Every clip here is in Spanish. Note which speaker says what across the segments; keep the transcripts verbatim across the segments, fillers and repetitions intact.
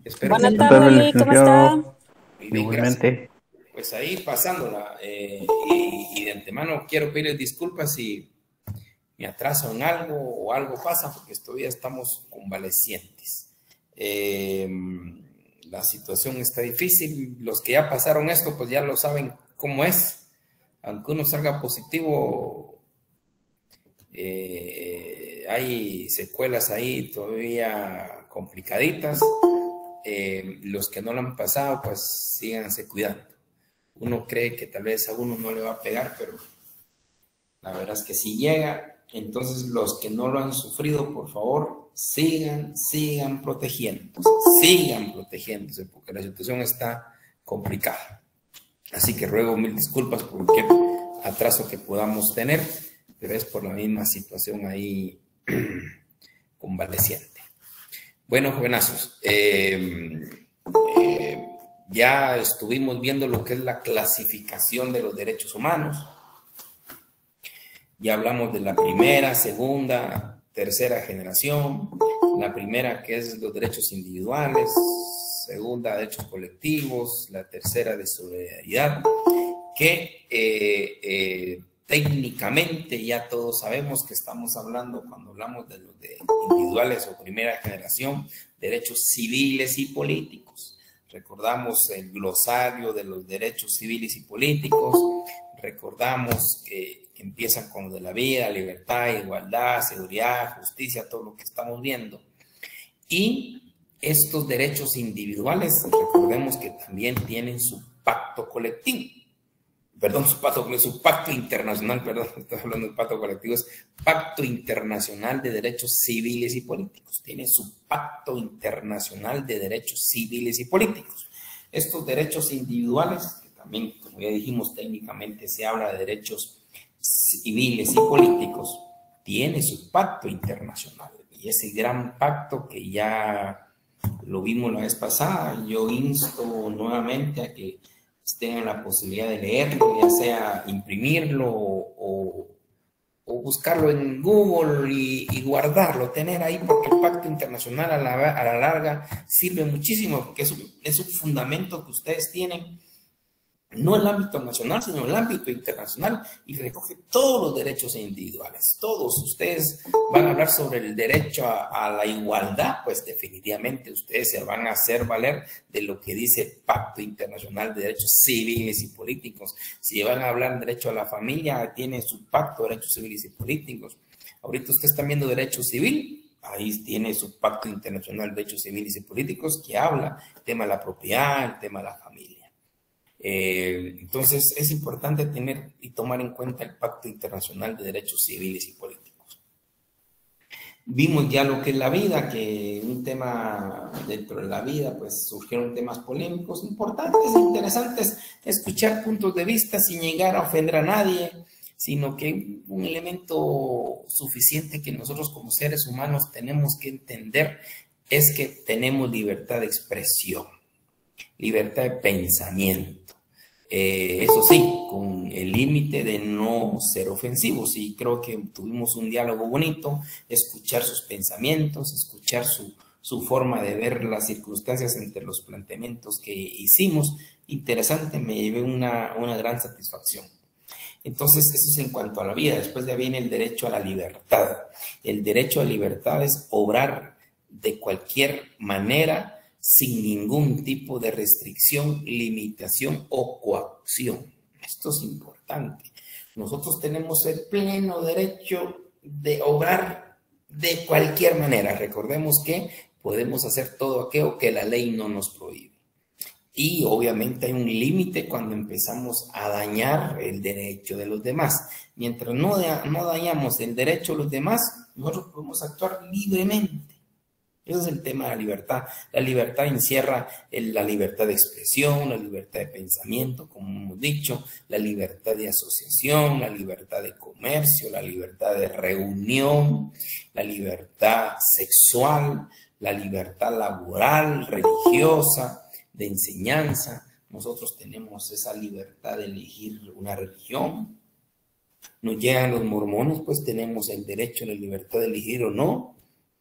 Speaker 1: Espero que
Speaker 2: Buenas
Speaker 1: esté
Speaker 3: Buenas
Speaker 1: muy
Speaker 2: tardes,
Speaker 3: tardes,
Speaker 2: Lee, ¿cómo está?
Speaker 3: licenciado.
Speaker 1: bien, gracias.
Speaker 3: Igualmente.
Speaker 1: Pues ahí pasándola. eh, y, y de antemano quiero pedirles disculpas si me atraso en algo o algo pasa, porque todavía estamos convalecientes. Eh, la situación está difícil. Los que ya pasaron esto, pues ya lo saben cómo es. Aunque uno salga positivo, eh, hay secuelas ahí todavía complicaditas. Eh, los que no lo han pasado, pues síganse cuidando. Uno cree que tal vez a uno no le va a pegar, pero la verdad es que sí llega. Entonces, los que no lo han sufrido, por favor, sigan, sigan protegiéndose, sigan protegiéndose, porque la situación está complicada. Así que ruego mil disculpas por cualquier atraso que podamos tener, pero es por la misma situación ahí convaleciente. Bueno, jovenazos, eh, eh, ya estuvimos viendo lo que es la clasificación de los derechos humanos. Ya hablamos de la primera, segunda, tercera generación. La primera, que es los derechos individuales. Segunda, derechos colectivos. La tercera, de solidaridad. Que eh, eh, técnicamente ya todos sabemos que estamos hablando, cuando hablamos de los de individuales o primera generación, derechos civiles y políticos. Recordamos el glosario de los derechos civiles y políticos. Recordamos que, que empiezan con lo de la vida, libertad, igualdad, seguridad, justicia, todo lo que estamos viendo. Y estos derechos individuales, recordemos que también tienen su pacto colectivo. Perdón, su pacto, su pacto internacional, perdón, estoy hablando de pacto colectivo, es Pacto Internacional de Derechos Civiles y Políticos. Tiene su Pacto Internacional de Derechos Civiles y Políticos. Estos derechos individuales, que también, como ya dijimos, técnicamente se habla de derechos civiles y políticos, tiene su pacto internacional. Y ese gran pacto que ya lo vimos la vez pasada, yo insto nuevamente a que tengan la posibilidad de leerlo, ya sea imprimirlo o, o buscarlo en Google y, y, guardarlo, tener ahí, porque el pacto internacional a la, a la larga sirve muchísimo, porque es un, es un fundamento que ustedes tienen, no el ámbito nacional, sino el ámbito internacional, y recoge todos los derechos individuales. Todos ustedes van a hablar sobre el derecho a, a la igualdad, pues definitivamente ustedes se van a hacer valer de lo que dice el Pacto Internacional de Derechos Civiles y Políticos. Si van a hablar de derecho a la familia, tiene su Pacto de Derechos Civiles y Políticos. Ahorita ustedes están viendo derecho civil, ahí tiene su Pacto Internacional de Derechos Civiles y Políticos, que habla del tema de la propiedad, el tema de la familia. Eh, entonces es importante tener y tomar en cuenta el Pacto Internacional de Derechos Civiles y Políticos. Vimos ya lo que es la vida, que un tema dentro de la vida, pues surgieron temas polémicos, importantes e interesantes, escuchar puntos de vista sin llegar a ofender a nadie, sino que un elemento suficiente que nosotros como seres humanos tenemos que entender es que tenemos libertad de expresión, libertad de pensamiento. Eh, eso sí, con el límite de no ser ofensivos. Y creo que tuvimos un diálogo bonito, escuchar sus pensamientos, escuchar su, su forma de ver las circunstancias entre los planteamientos que hicimos. Interesante, me llevé una, una gran satisfacción. Entonces, eso es en cuanto a la vida. Después ya viene el derecho a la libertad. El derecho a la libertad es obrar de cualquier manera, sin ningún tipo de restricción, limitación o coacción. Esto es importante. Nosotros tenemos el pleno derecho de obrar de cualquier manera. Recordemos que podemos hacer todo aquello que la ley no nos prohíbe. Y obviamente hay un límite cuando empezamos a dañar el derecho de los demás. Mientras no, no dañamos el derecho de los demás, nosotros podemos actuar libremente. Ese es el tema de la libertad. La libertad encierra la libertad de expresión, la libertad de pensamiento, como hemos dicho, la libertad de asociación, la libertad de comercio, la libertad de reunión, la libertad sexual, la libertad laboral, religiosa, de enseñanza. Nosotros tenemos esa libertad de elegir una religión. Nos llegan los mormones, pues tenemos el derecho a la libertad de elegir o no.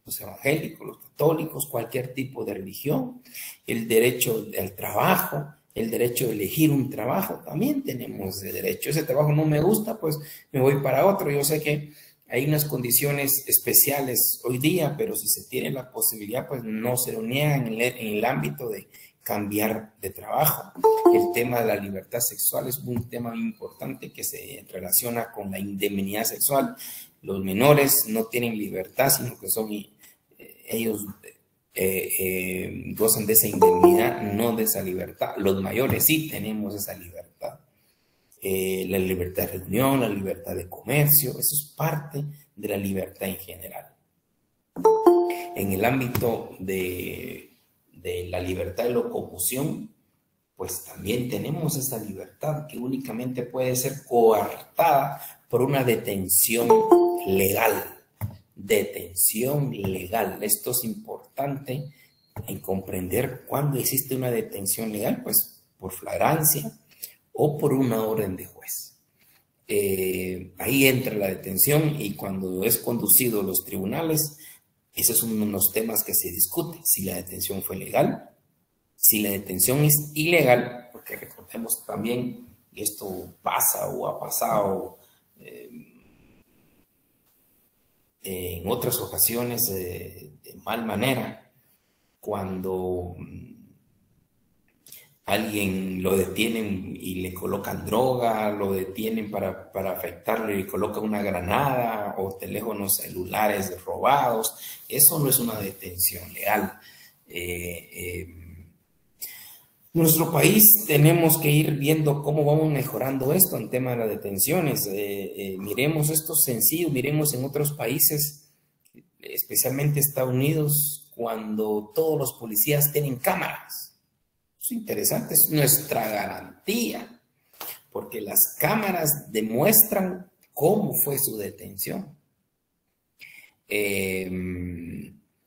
Speaker 1: los evangélicos, los católicos, cualquier tipo de religión, el derecho al trabajo, el derecho de elegir un trabajo, también tenemos ese derecho. Ese trabajo no me gusta, pues me voy para otro. Yo sé que hay unas condiciones especiales hoy día, pero si se tiene la posibilidad, pues no se lo niegan en el, en el ámbito de cambiar de trabajo. El tema de la libertad sexual es un tema muy importante que se relaciona con la indemnidad sexual. Los menores no tienen libertad, sino que son eh, ellos eh, eh, gozan de esa indemnidad, no de esa libertad. Los mayores sí tenemos esa libertad. Eh, la libertad de reunión, la libertad de comercio, eso es parte de la libertad en general. En el ámbito de, de la libertad de locomoción, pues también tenemos esa libertad que únicamente puede ser coartada por una detención legal. Detención legal. Esto es importante en comprender cuándo existe una detención legal, pues por flagrancia o por una orden de juez. Eh, ahí entra la detención y cuando es conducido a los tribunales, esos son unos temas que se discuten, si la detención fue legal, si la detención es ilegal, porque recordemos también, y esto pasa o ha pasado eh, en otras ocasiones eh, de mal manera, cuando alguien lo detienen y le colocan droga, lo detienen para, para afectarlo y le colocan una granada o teléfonos celulares robados. Eso no es una detención legal. Eh, eh, en nuestro país tenemos que ir viendo cómo vamos mejorando esto en tema de las detenciones. Eh, eh, miremos esto sencillo, miremos en otros países, especialmente Estados Unidos, cuando todos los policías tienen cámaras. Es interesante, es nuestra garantía, porque las cámaras demuestran cómo fue su detención. Eh,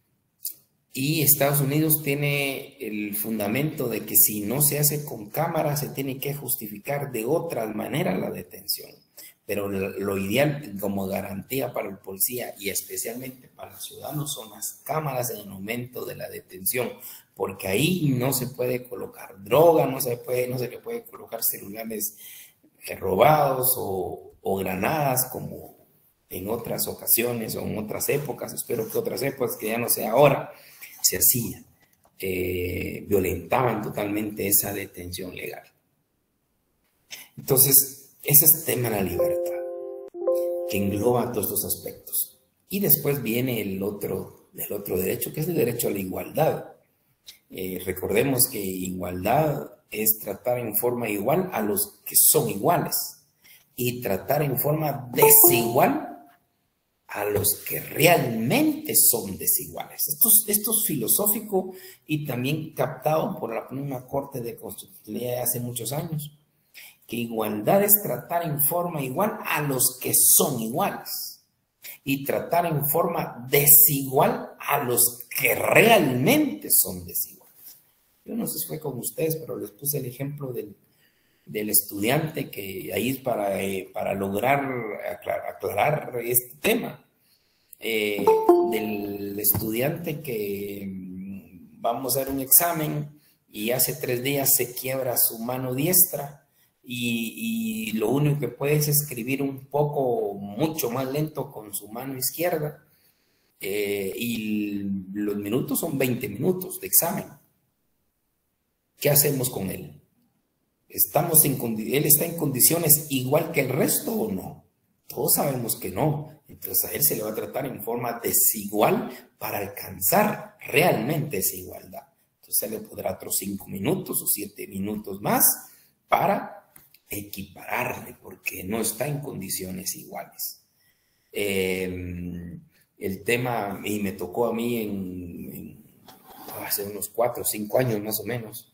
Speaker 1: y Estados Unidos tiene el fundamento de que si no se hace con cámaras, se tiene que justificar de otra manera la detención. Pero lo, lo ideal como garantía para el policía y especialmente para los ciudadanos son las cámaras en el momento de la detención, porque ahí no se puede colocar droga, no se puede, no se le puede colocar celulares eh, robados o, o granadas como en otras ocasiones o en otras épocas, espero que otras épocas, que ya no sea ahora, se hacía. Eh, violentaban totalmente esa detención legal. Entonces, ese es el tema de la libertad, que engloba todos estos aspectos. Y después viene el otro, el otro derecho, que es el derecho a la igualdad. Eh, recordemos que igualdad es tratar en forma igual a los que son iguales y tratar en forma desigual a los que realmente son desiguales. Esto, esto es filosófico y también captado por la misma Corte de Constitucionalidad hace muchos años, que igualdad es tratar en forma igual a los que son iguales y tratar en forma desigual a los que realmente son desiguales. Yo no sé si fue con ustedes, pero les puse el ejemplo del, del estudiante que ahí es para, eh, para lograr aclarar, aclarar este tema. Eh, del estudiante que vamos a hacer un examen y hace tres días se quiebra su mano diestra y, y lo único que puede es escribir un poco, mucho más lento con su mano izquierda eh, y los minutos son veinte minutos de examen. ¿Qué hacemos con él? ¿Estamos en, ¿Él está en condiciones igual que el resto o no? Todos sabemos que no. Entonces a él se le va a tratar en forma desigual para alcanzar realmente esa igualdad. Entonces se le podrá otros cinco minutos o siete minutos más para equipararle, porque no está en condiciones iguales. Eh, el tema, y me tocó a mí en, en hace unos cuatro o cinco años más o menos,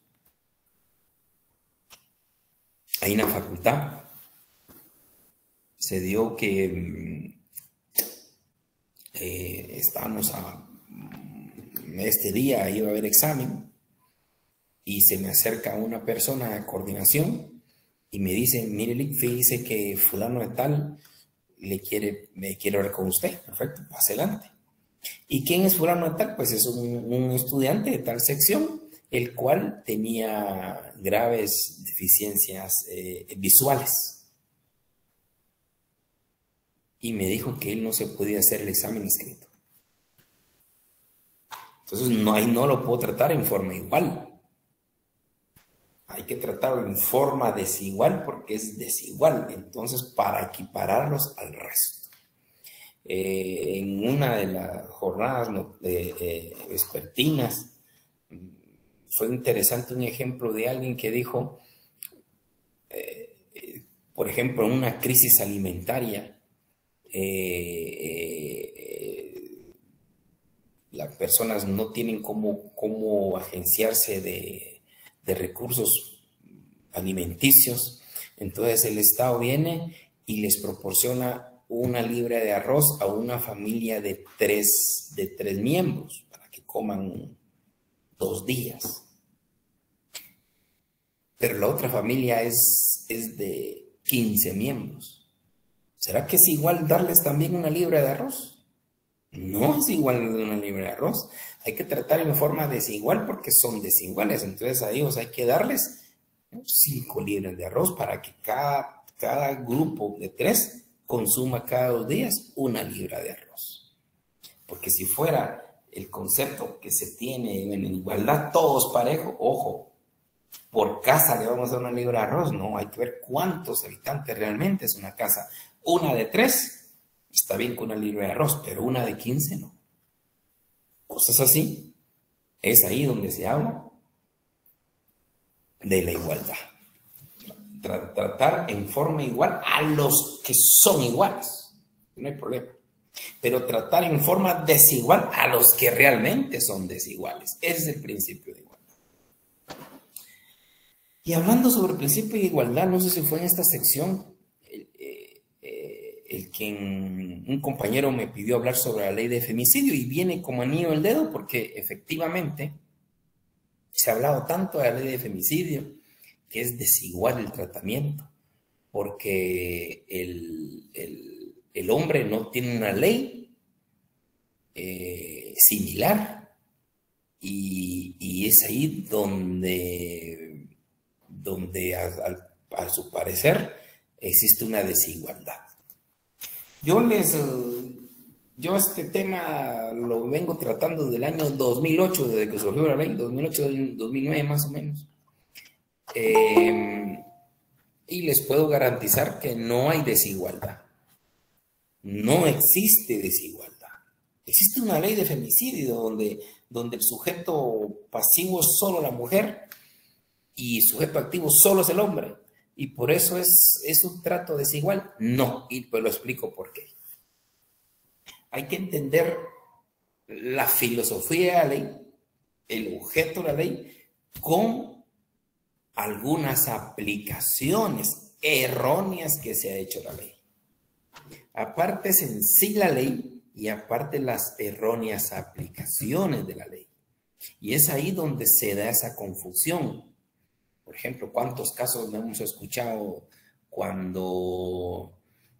Speaker 1: ahí en la facultad, se dio que eh, estábamos a este día, iba a haber examen y se me acerca una persona de coordinación y me dice, mire, fíjese que fulano de tal le quiere, me quiere hablar con usted. Perfecto, pase adelante. ¿Y quién es fulano de tal? Pues es un, un estudiante de tal sección, el cual tenía graves deficiencias eh, visuales. Y me dijo que él no se podía hacer el examen escrito. Entonces, no, ahí no lo puedo tratar en forma igual. Hay que tratarlo en forma desigual porque es desigual. Entonces, para equipararlos al resto. Eh, en una de las jornadas no, eh, eh, vespertinas, fue interesante un ejemplo de alguien que dijo, eh, eh, por ejemplo, en una crisis alimentaria, eh, eh, las personas no tienen cómo, cómo agenciarse de, de recursos alimenticios, entonces el Estado viene y les proporciona una libra de arroz a una familia de tres, de tres miembros para que coman dos días. Pero la otra familia es, es de quince miembros. ¿Será que es igual darles también una libra de arroz? No es igual una libra de arroz. Hay que tratar en forma desigual porque son desiguales. Entonces a ellos hay que darles cinco libras de arroz para que cada, cada grupo de tres consuma cada dos días una libra de arroz. Porque si fuera el concepto que se tiene en igualdad, todos parejos, ojo, por casa le vamos a dar una libra de arroz, no, hay que ver cuántos habitantes realmente es una casa. Una de tres, está bien con una libra de arroz, pero una de quince no. Cosas así, es ahí donde se habla de la igualdad. Tratar en forma igual a los que son iguales, no hay problema, pero tratar en forma desigual a los que realmente son desiguales. Ese es el principio de igualdad. Y hablando sobre el principio de igualdad, no sé si fue en esta sección el, eh, eh, el que un compañero me pidió hablar sobre la ley de femicidio y viene como anillo al dedo porque efectivamente se ha hablado tanto de la ley de femicidio que es desigual el tratamiento, porque el, el, el hombre no tiene una ley eh, similar y, y es ahí donde, donde a, a, a su parecer existe una desigualdad. Yo les... Yo este tema lo vengo tratando desde el año dos mil ocho, desde que surgió la ley, dos mil ocho, dos mil nueve más o menos. Eh, y les puedo garantizar que no hay desigualdad. No existe desigualdad. Existe una ley de femicidio donde, donde el sujeto pasivo es solo la mujer y el sujeto activo solo es el hombre. Y por eso es, es un trato desigual. No, y pues lo explico por qué. Hay que entender la filosofía de la ley, el objeto de la ley, con algunas aplicaciones erróneas que se ha hecho la ley. Aparte es en sí la ley y aparte las erróneas aplicaciones de la ley. Y es ahí donde se da esa confusión. Por ejemplo, ¿cuántos casos no hemos escuchado cuando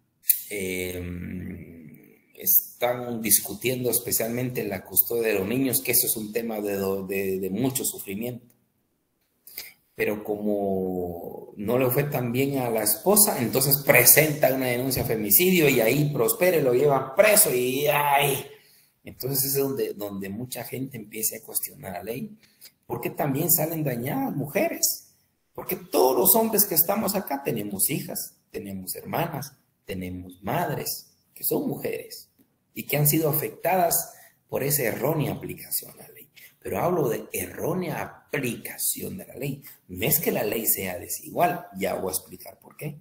Speaker 1: eh, están discutiendo especialmente la custodia de los niños, que eso es un tema de, de, de mucho sufrimiento? Pero como no le fue tan bien a la esposa, entonces presenta una denuncia de femicidio y ahí prospera y lo llevan preso y ¡ay! Entonces es donde, donde mucha gente empieza a cuestionar la ley, porque también salen dañadas mujeres, porque todos los hombres que estamos acá tenemos hijas, tenemos hermanas, tenemos madres, que son mujeres y que han sido afectadas por esa errónea aplicación a la ley. Pero hablo de errónea aplicación de la ley. No es que la ley sea desigual, ya voy a explicar por qué.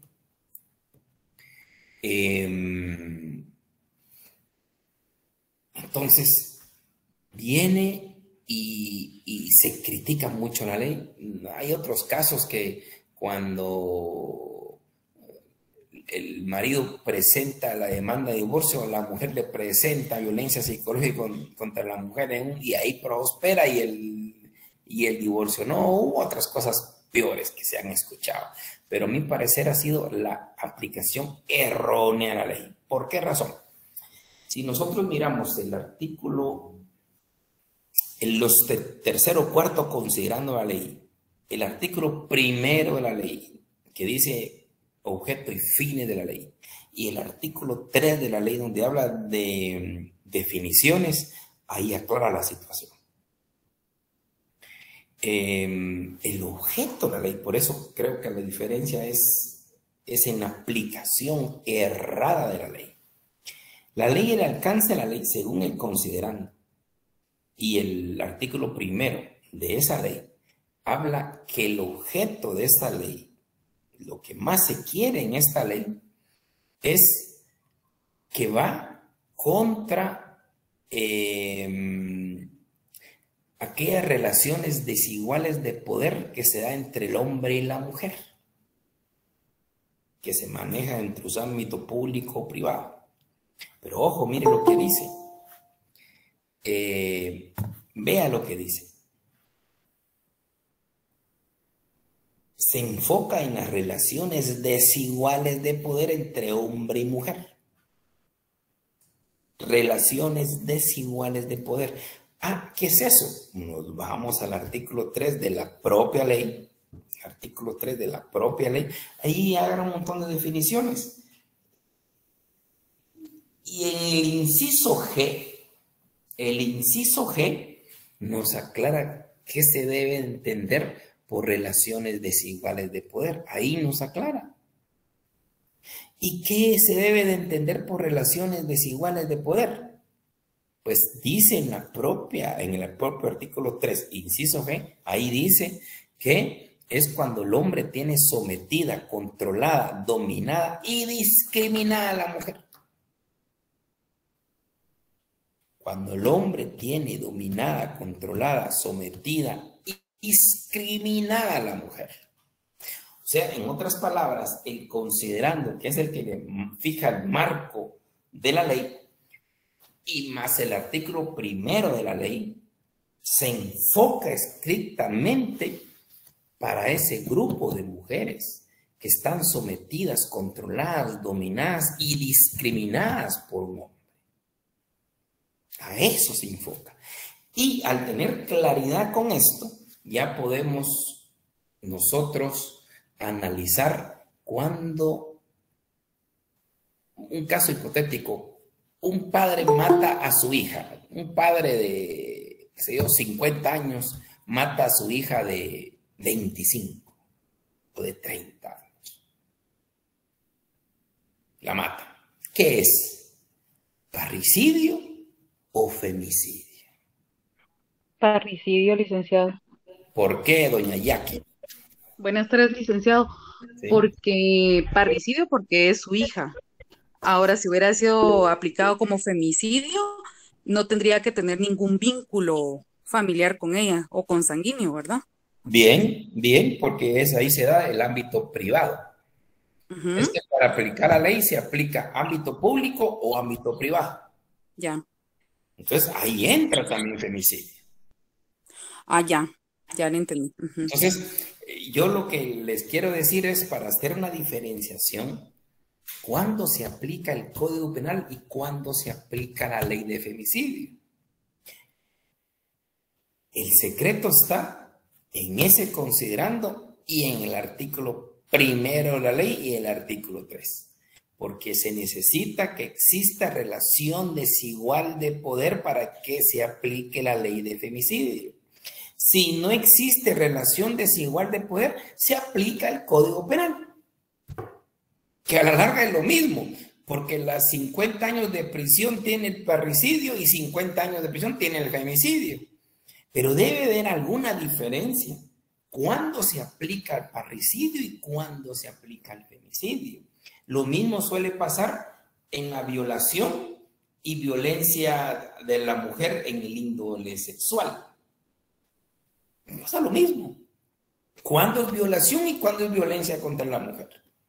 Speaker 1: Eh, entonces, viene y, y se critica mucho la ley. Hay otros casos que cuando el marido presenta la demanda de divorcio, la mujer le presenta violencia psicológica contra la mujer y ahí prospera y el, y el divorcio. No, hubo otras cosas peores que se han escuchado, pero a mi parecer ha sido la aplicación errónea a la ley. ¿Por qué razón? Si nosotros miramos el artículo, en los te tercero o cuarto considerando la ley, el artículo primero de la ley, que dice objeto y fines de la ley, y el artículo tres de la ley donde habla de definiciones, ahí aclara la situación. Eh, el objeto de la ley, por eso creo que la diferencia es, es en la aplicación errada de la ley. La ley y el alcance de la ley, según el considerando, y el artículo primero de esa ley, habla que el objeto de esta ley, lo que más se quiere en esta ley, es que va contra eh, aquellas relaciones desiguales de poder que se da entre el hombre y la mujer, que se maneja entre su ámbito público o privado. Pero ojo, mire lo que dice. Eh, vea lo que dice. Se enfoca en las relaciones desiguales de poder entre hombre y mujer. Relaciones desiguales de poder. Ah, ¿qué es eso? Nos vamos al artículo tres de la propia ley. Artículo tres de la propia ley. Ahí hagan un montón de definiciones. Y en el inciso G, el inciso G nos aclara qué se debe entender por relaciones desiguales de poder. Ahí nos aclara. ¿Y qué se debe de entender por relaciones desiguales de poder? Pues dice en la propia, en el propio artículo tres, inciso G, ahí dice que es cuando el hombre tiene sometida, controlada, dominada y discriminada a la mujer. Cuando el hombre tiene dominada, controlada, sometida y discriminada a la mujer. O sea, en otras palabras, el considerando, que es el que le fija el marco de la ley, y más el artículo primero de la ley, se enfoca estrictamente para ese grupo de mujeres que están sometidas, controladas, dominadas y discriminadas por un hombre. A eso se enfoca. Y al tener claridad con esto, ya podemos nosotros analizar cuando, un caso hipotético, un padre mata a su hija, un padre de, qué sé yo, cincuenta años, mata a su hija de veinticinco o de treinta años. La mata. ¿Qué es? ¿Parricidio o femicidio?
Speaker 2: Parricidio, licenciado.
Speaker 1: ¿Por qué, doña Jackie?
Speaker 2: Buenas tardes, licenciado.
Speaker 1: ¿Sí?
Speaker 2: Porque parricidio, porque es su hija. Ahora, si hubiera sido aplicado como femicidio, no tendría que tener ningún vínculo familiar con ella o consanguíneo, ¿verdad?
Speaker 1: Bien, bien, porque es, ahí se da el ámbito privado. Es
Speaker 2: Ujú.
Speaker 1: que para aplicar la ley se aplica ámbito público o ámbito privado.
Speaker 2: Ya.
Speaker 1: Entonces ahí entra también femicidio.
Speaker 2: Ah, ya. Ya lo entendí. Ujú.
Speaker 1: Entonces, eh, yo lo que les quiero decir es para hacer una diferenciación, cuándo se aplica el Código Penal y cuándo se aplica la ley de femicidio. El secreto está en ese considerando y en el artículo primero de la ley y el artículo tres. Porque se necesita que exista relación desigual de poder para que se aplique la ley de femicidio. Si no existe relación desigual de poder, se aplica el Código Penal, que a la larga es lo mismo, porque las cincuenta años de prisión tiene el parricidio y cincuenta años de prisión tiene el femicidio. Pero debe haber alguna diferencia cuándo se aplica el parricidio y cuándo se aplica el femicidio. Lo mismo suele pasar en la violación y violencia de la mujer en el índole sexual. Pasa lo mismo. ¿Cuándo es violación y cuándo es violencia contra la mujer?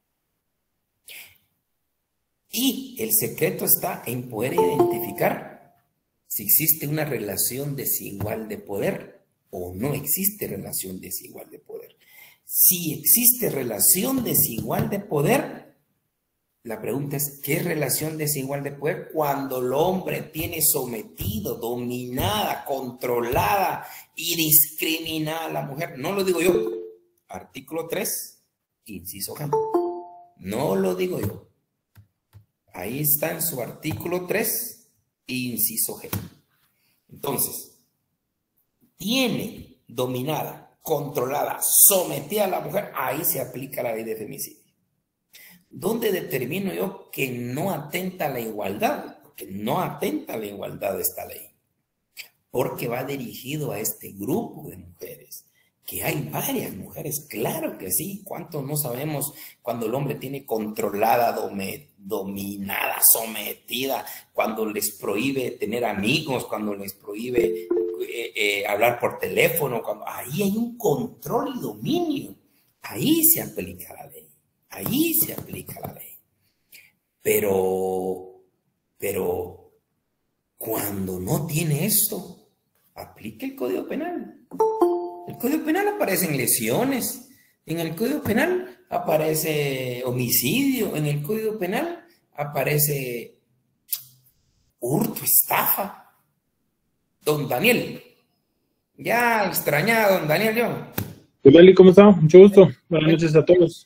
Speaker 1: Y el secreto está en poder identificar si existe una relación desigual de poder o no existe relación desigual de poder. Si existe relación desigual de poder, La pregunta es, ¿qué relación desigual de poder cuando el hombre tiene sometido, dominada, controlada y discriminada a la mujer? No lo digo yo. Artículo tres, inciso G. No lo digo yo. Ahí está en su artículo tres, inciso G. Entonces, tiene dominada, controlada, sometida a la mujer, ahí se aplica la ley de femicidio. ¿Dónde determino yo que no atenta a la igualdad? Porque no atenta a la igualdad esta ley. Porque va dirigido a este grupo de mujeres. Que hay varias mujeres, claro que sí. ¿Cuántos no sabemos cuando el hombre tiene controlada, dome, dominada, sometida? Cuando les prohíbe tener amigos, cuando les prohíbe eh, eh, hablar por teléfono. Cuando, ahí hay un control y dominio. Ahí se aplica la ley. Ahí se aplica la ley. Pero, pero, cuando no tiene esto, aplica el Código Penal. El Código Penal aparecen lesiones. En el Código Penal aparece homicidio. En el Código Penal aparece hurto, estafa. Don Daniel. Ya extrañado, don Daniel León.
Speaker 3: Hola, Lick, ¿cómo está? Mucho gusto. Buenas noches a todos.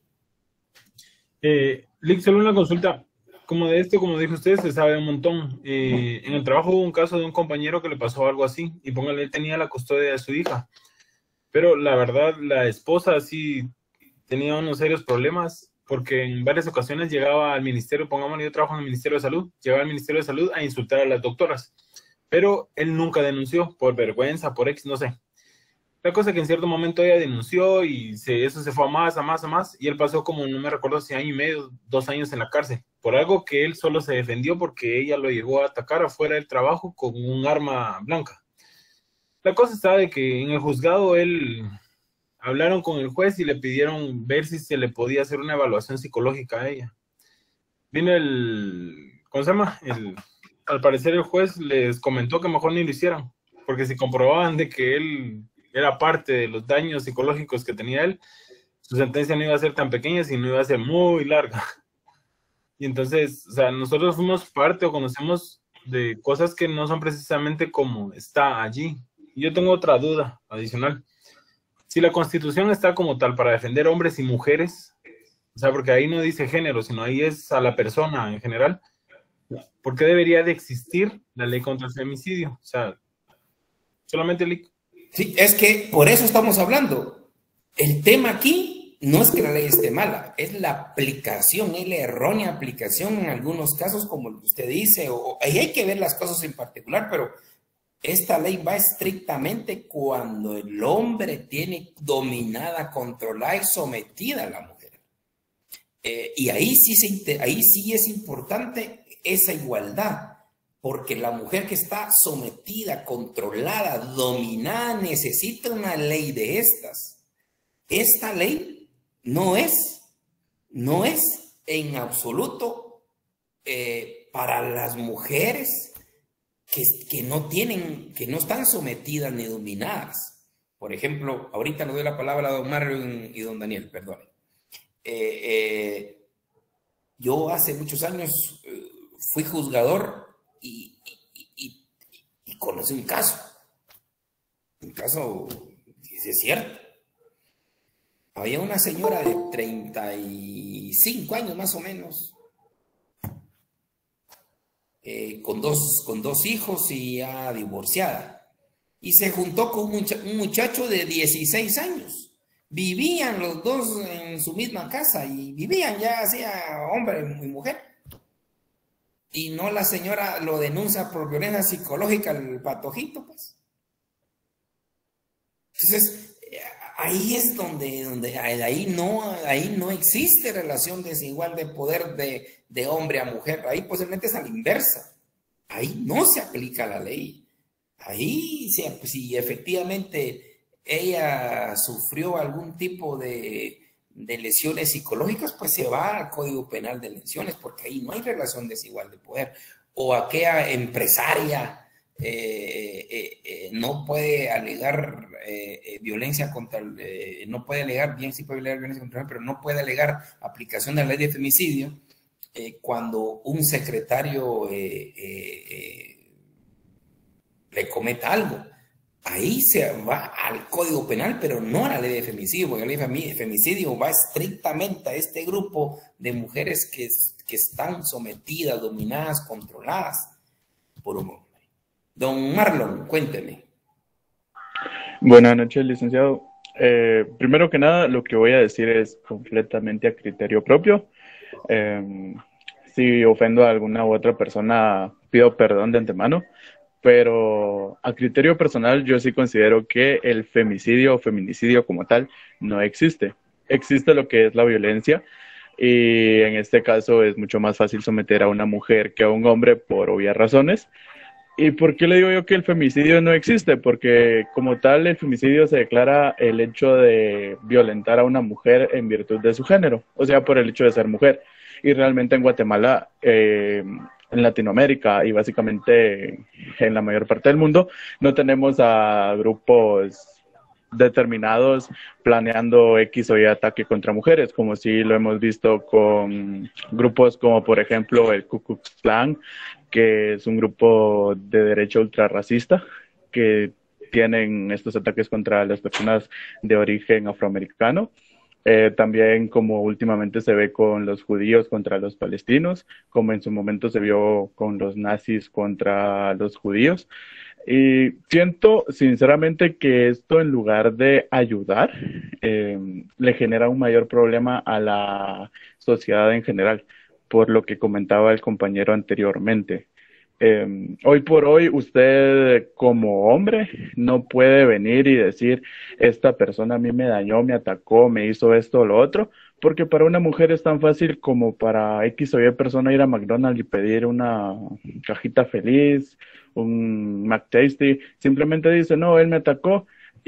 Speaker 3: Eh, Lick, solo una consulta. Como de esto, como dijo usted, se sabe un montón. Eh, en el trabajo hubo un caso de un compañero que le pasó algo así, y póngale, él tenía la custodia de su hija. Pero la verdad, la esposa sí tenía unos serios problemas, porque en varias ocasiones llegaba al ministerio, pongámosle, yo trabajo en el Ministerio de Salud, llegaba al Ministerio de Salud a insultar a las doctoras. Pero él nunca denunció, por vergüenza, por ex, no sé. La cosa que en cierto momento ella denunció y se, eso se fue a más, a más, a más, y él pasó como, no me recuerdo si año y medio, dos años en la cárcel, por algo que él solo se defendió porque ella lo llegó a atacar afuera del trabajo con un arma blanca. La cosa está de que en el juzgado él hablaron con el juez y le pidieron ver si se le podía hacer una evaluación psicológica a ella. Vino el, ¿cómo se llama? El, al parecer el juez les comentó que mejor ni lo hicieran, porque si comprobaban de que él era parte de los daños psicológicos que tenía él, su sentencia no iba a ser tan pequeña, sino iba a ser muy larga. Y entonces, o sea, nosotros fuimos parte o conocemos de cosas que no son precisamente como está allí. Y yo tengo otra duda adicional. Si la Constitución está como tal para defender hombres y mujeres, o sea, porque ahí no dice género, sino ahí es a la persona en general, ¿por qué debería de existir la ley contra el femicidio? O sea, solamente el...
Speaker 1: Sí, es que por eso estamos hablando. El tema aquí no es que la ley esté mala, es la aplicación, es la errónea aplicación en algunos casos, como lo que usted dice, o ahí hay que ver las cosas en particular, pero esta ley va estrictamente cuando el hombre tiene dominada, controlada y sometida a la mujer. Eh, y ahí sí, se, ahí sí es importante esa igualdad. Porque la mujer que está sometida, controlada, dominada, necesita una ley de estas. Esta ley no es, no es en absoluto eh, para las mujeres que, que no tienen, que no están sometidas ni dominadas. Por ejemplo, ahorita le doy la palabra a don Mario y don Daniel, perdón. Eh, eh, yo hace muchos años eh, fui juzgador. Y, y, y, y conoce un caso, un caso que es cierto. Había una señora de treinta y cinco años más o menos, eh, con, dos, con dos hijos y ya divorciada, y se juntó con un, mucha, un muchacho de dieciséis años. Vivían los dos en su misma casa y vivían ya, hacía hombre y mujer. Y no la señora lo denuncia por violencia psicológica al patojito, pues. Entonces, ahí es donde, donde ahí, no, ahí no existe relación desigual de poder de, de hombre a mujer. Ahí posiblemente es a la inversa. Ahí no se aplica la ley. Ahí, si, si efectivamente ella sufrió algún tipo de... de lesiones psicológicas, pues se va al Código Penal de lesiones, porque ahí no hay relación desigual de poder. O aquella empresaria eh, eh, eh, no puede alegar eh, eh, violencia contra, el, eh, no puede alegar, bien sí puede alegar violencia contra el, pero no puede alegar aplicación de la ley de femicidio, eh, cuando un secretario eh, eh, eh, le cometa algo. Ahí se va al Código Penal, pero no a la ley de femicidio, porque la ley de femicidio va estrictamente a este grupo de mujeres que, que están sometidas, dominadas, controladas por un hombre. Don Marlon, cuénteme.
Speaker 4: Buenas noches, licenciado. Eh, primero que nada, lo que voy a decir es completamente a criterio propio. Eh, si ofendo a alguna u otra persona, pido perdón de antemano. Pero a criterio personal yo sí considero que el femicidio o feminicidio como tal no existe. Existe lo que es la violencia y en este caso es mucho más fácil someter a una mujer que a un hombre por obvias razones. ¿Y por qué le digo yo que el femicidio no existe? Porque como tal el femicidio se declara el hecho de violentar a una mujer en virtud de su género, o sea, por el hecho de ser mujer. Y realmente en Guatemala... Eh, en Latinoamérica y básicamente en la mayor parte del mundo, no tenemos a grupos determinados planeando X o Y ataque contra mujeres, como sí lo hemos visto con grupos como por ejemplo el Ku Klux Klan, que es un grupo de derecha ultrarracista, que tienen estos ataques contra las personas de origen afroamericano. Eh, también como últimamente se ve con los judíos contra los palestinos, como en su momento se vio con los nazis contra los judíos. Y siento sinceramente que esto en lugar de ayudar, eh, le genera un mayor problema a la sociedad en general, por lo que comentaba el compañero anteriormente. Eh, hoy por hoy usted como hombre no puede venir y decir esta persona a mí me dañó, me atacó, me hizo esto o lo otro, porque para una mujer es tan fácil como para X o Y persona ir a McDonald's y pedir una cajita feliz, un McTasty. Simplemente dice, no, él me atacó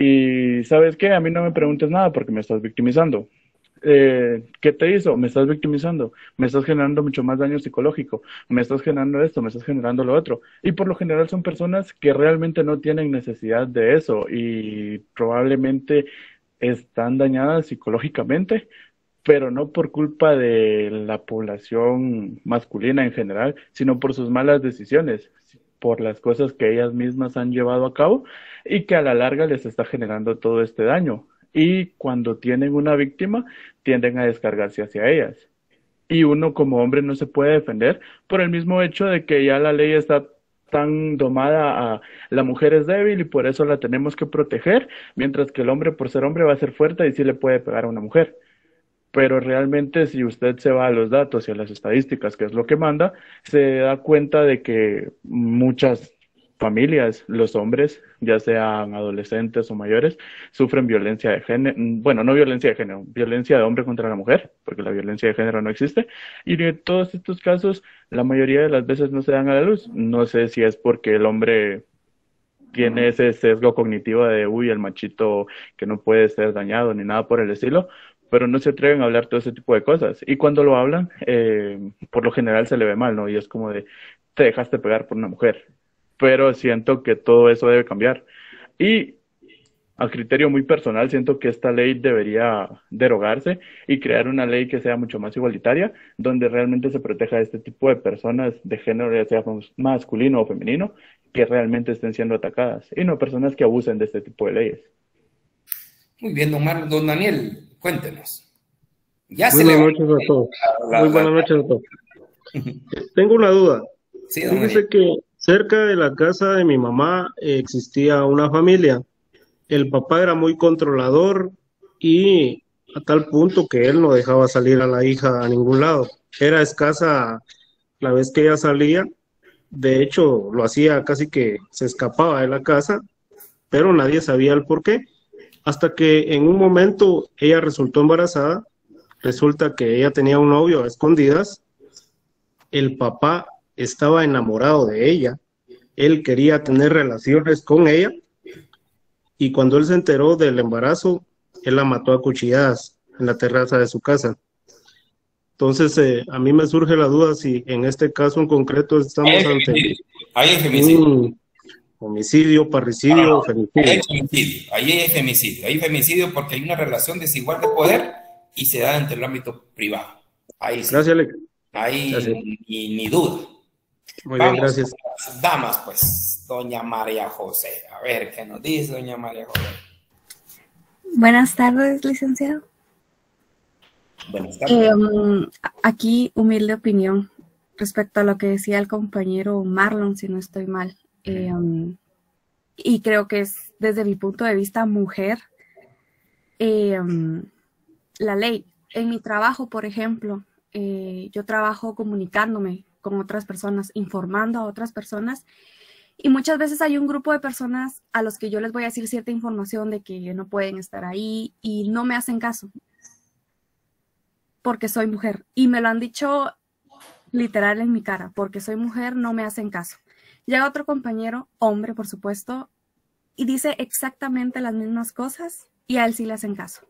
Speaker 4: y ¿sabes qué? A mí no me preguntes nada porque me estás victimizando. Eh, ¿qué te hizo? Me estás victimizando, me estás generando mucho más daño psicológico, me estás generando esto, me estás generando lo otro. Y por lo general son personas que realmente no tienen necesidad de eso y probablemente están dañadas psicológicamente, pero no por culpa de la población masculina en general, sino por sus malas decisiones, por las cosas que ellas mismas han llevado a cabo y que a la larga les está generando todo este daño. Y cuando tienen una víctima, tienden a descargarse hacia ellas. Y uno como hombre no se puede defender por el mismo hecho de que ya la ley está tan domada a la mujer es débil y por eso la tenemos que proteger, mientras que el hombre por ser hombre va a ser fuerte y sí le puede pegar a una mujer. Pero realmente si usted se va a los datos y a las estadísticas, que es lo que manda, se da cuenta de que muchas familias, los hombres, ya sean adolescentes o mayores, sufren violencia de género, bueno, no violencia de género, violencia de hombre contra la mujer, porque la violencia de género no existe, y en todos estos casos, la mayoría de las veces no se dan a la luz. No sé si es porque el hombre tiene ese sesgo cognitivo de, uy, el machito que no puede ser dañado, ni nada por el estilo, pero no se atreven a hablar todo ese tipo de cosas, y cuando lo hablan, eh, por lo general se le ve mal, ¿no? Y es como de, te dejaste pegar por una mujer. Pero siento que todo eso debe cambiar. Y a criterio muy personal, siento que esta ley debería derogarse y crear una ley que sea mucho más igualitaria, donde realmente se proteja a este tipo de personas de género, ya sea masculino o femenino, que realmente estén siendo atacadas, y no personas que abusen de este tipo de leyes.
Speaker 1: Muy bien, don, Mar don Daniel, cuéntenos. Ya
Speaker 5: Muy buenas noches a todos. La, Muy buenas la... noches a todos. Tengo una duda.
Speaker 1: Sí, don
Speaker 5: Fíjese que cerca de la casa de mi mamá eh, existía una familia. El papá era muy controlador y a tal punto que él no dejaba salir a la hija a ningún lado. Era escasa la vez que ella salía. De hecho, lo hacía casi que se escapaba de la casa, pero nadie sabía el por qué. Hasta que en un momento ella resultó embarazada. Resulta que ella tenía un novio a escondidas. El papá estaba enamorado de ella, él quería tener relaciones con ella y cuando él se enteró del embarazo, él la mató a cuchilladas en la terraza de su casa. Entonces, eh, a mí me surge la duda si en este caso en concreto estamos
Speaker 1: hay
Speaker 5: ante
Speaker 1: hay femicidio.
Speaker 5: un homicidio, parricidio,
Speaker 1: no, no,
Speaker 5: femicidio.
Speaker 1: Hay femicidio. Ahí hay femicidio. Hay femicidio porque hay una relación desigual de poder y se da entre el ámbito privado. Ahí sí.
Speaker 5: Gracias, Alex.
Speaker 1: Ahí
Speaker 5: Así.
Speaker 1: ni, ni duda.
Speaker 5: Muy bien,
Speaker 1: Vamos
Speaker 5: gracias.
Speaker 1: con las damas, pues, doña María José. A ver, ¿qué nos dice doña María José?
Speaker 6: Buenas tardes, licenciado.
Speaker 1: Buenas tardes.
Speaker 6: Eh, um, aquí, humilde opinión respecto a lo que decía el compañero Marlon, si no estoy mal. Eh, um, y creo que es, desde mi punto de vista, mujer, eh, um, la ley. En mi trabajo, por ejemplo, eh, yo trabajo comunicándome con otras personas, informando a otras personas, y muchas veces hay un grupo de personas a los que yo les voy a decir cierta información de que no pueden estar ahí y no me hacen caso porque soy mujer. Y me lo han dicho literal en mi cara, porque soy mujer no me hacen caso. Llega otro compañero, hombre por supuesto, y dice exactamente las mismas cosas y a él sí le hacen caso.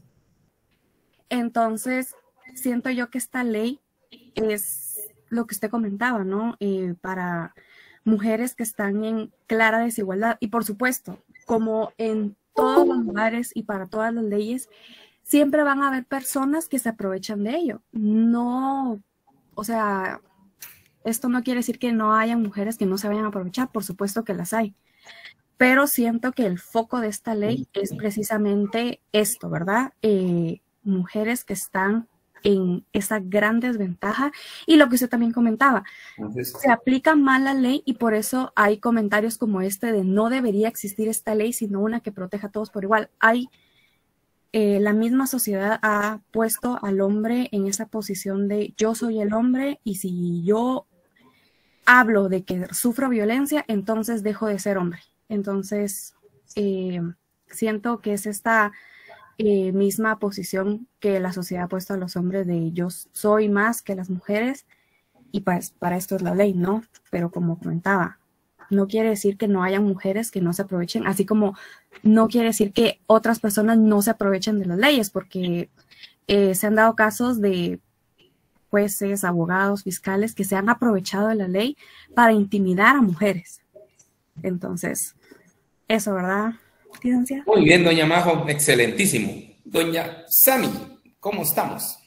Speaker 6: Entonces, siento yo que esta ley es lo que usted comentaba, ¿no? Eh, para mujeres que están en clara desigualdad. Y por supuesto, como en todos los lugares y para todas las leyes, siempre van a haber personas que se aprovechan de ello. No, o sea, esto no quiere decir que no haya mujeres que no se vayan a aprovechar, por supuesto que las hay. Pero siento que el foco de esta ley es precisamente esto, ¿verdad? Eh, mujeres que están en esa gran desventaja y lo que usted también comentaba,
Speaker 1: Entonces,
Speaker 6: se aplica mal la ley y por eso hay comentarios como este de no debería existir esta ley sino una que proteja a todos por igual. Hay, eh, la misma sociedad ha puesto al hombre en esa posición de yo soy el hombre y si yo hablo de que sufro violencia, entonces dejo de ser hombre. Entonces, eh, siento que es esta eh, misma posición que la sociedad ha puesto a los hombres de yo soy más que las mujeres y pues para esto es la ley, ¿no? Pero como comentaba, no quiere decir que no haya mujeres que no se aprovechen, así como no quiere decir que otras personas no se aprovechen de las leyes, porque eh, se han dado casos de jueces, abogados, fiscales que se han aprovechado de la ley para intimidar a mujeres. Entonces, eso, ¿verdad, licenciada?
Speaker 1: muy bien, doña Majo, excelentísimo. Doña Sami, ¿cómo estamos?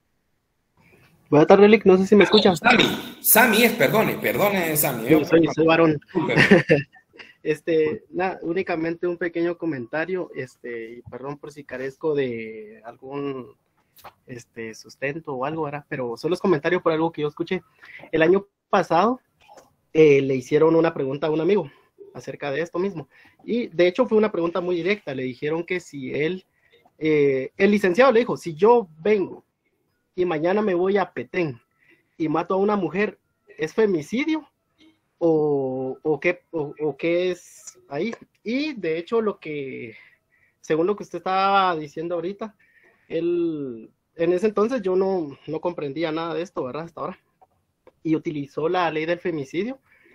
Speaker 7: Buenas tardes, Lick. No sé si me escuchas.
Speaker 1: Sami, Sami es, perdone, perdone, Sami.
Speaker 7: Yo soy, soy varón.
Speaker 1: Discúlpeme.
Speaker 7: Este, nada, únicamente un pequeño comentario, este, y perdón por si carezco de algún este, sustento o algo, ¿verdad? Pero solo es comentario por algo que yo escuché. El año pasado eh, le hicieron una pregunta a un amigo acerca de esto mismo. Y de hecho fue una pregunta muy directa. Le dijeron que si él, eh, el licenciado le dijo, si yo vengo y mañana me voy a Petén y mato a una mujer, ¿es femicidio? ¿O, o, qué, o, o qué es ahí? Y de hecho lo que, según lo que usted estaba diciendo ahorita, él, en ese entonces yo no, no comprendía nada de esto, ¿verdad? Hasta ahora. Y utilizó la ley del femicidio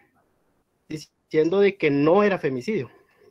Speaker 7: diciendo de que no era femicidio.